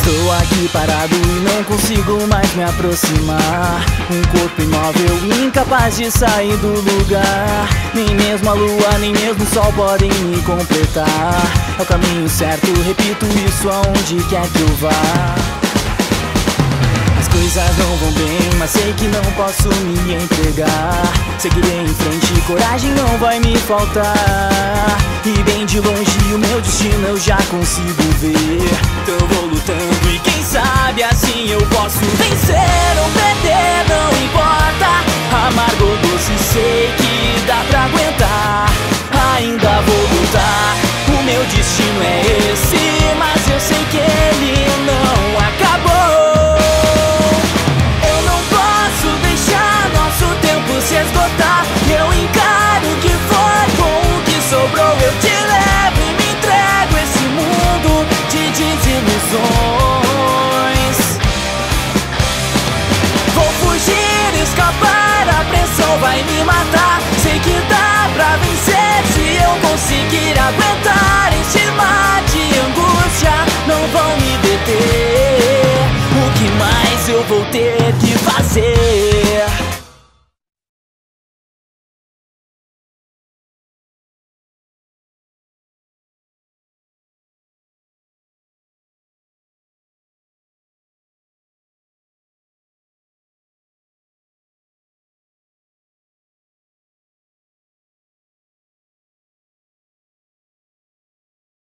Estou aqui parado e não consigo mais me aproximar. Um corpo imóvel, incapaz de sair do lugar. Nem mesmo a lua, nem mesmo o sol podem me completar. É o caminho certo, repito isso aonde quer que eu vá. As coisas não vão bem, mas sei que não posso me entregar. Seguirei em frente, coragem não vai me faltar. E bem de longe o meu destino eu já consigo ver. Então eu vou lutando e quem sabe assim eu posso vencer ou perder, não importa. Amargo ou doce, sei que dá pra aguentar. Ainda vou lutar, o meu destino é esse, mas eu sei que ele não acabou. Eu não posso deixar nosso tempo se esgotar. Eu encaro o que foi com o que sobrou. Eu te levo e me entrego esse mundo de desilusões. Vou fugir, escapar, a pressão vai me matar. Sei que dá pra vencer se eu conseguir aguentar. Este mar de angústia não vão me deter. O que mais eu vou ter?